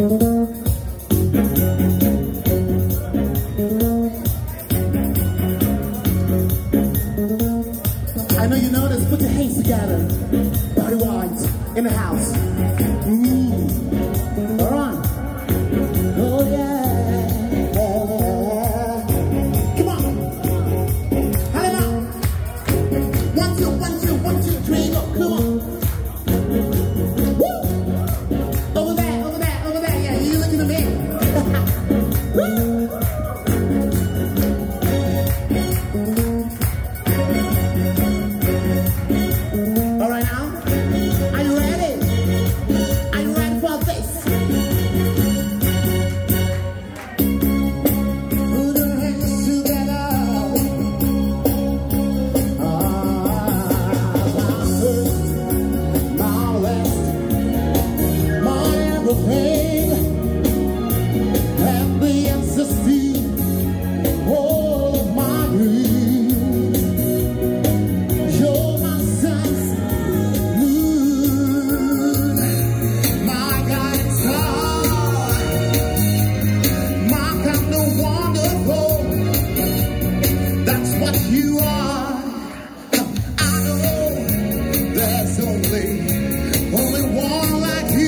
I know you know this. Put your hands together. Body wise in the house. All right. Oh yeah. Come on. Hello. 1, 2, 1, 2, 1, 2, 3, go. Come on. Woo. Over there. Yeah, you looking at me. Woo. And the answers to all of my dreams. You're my sun's moon, my guiding star, my kind of wonderful. That's what you are. I know there's only one like you.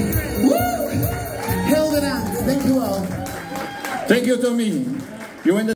Thank you, Tommy. You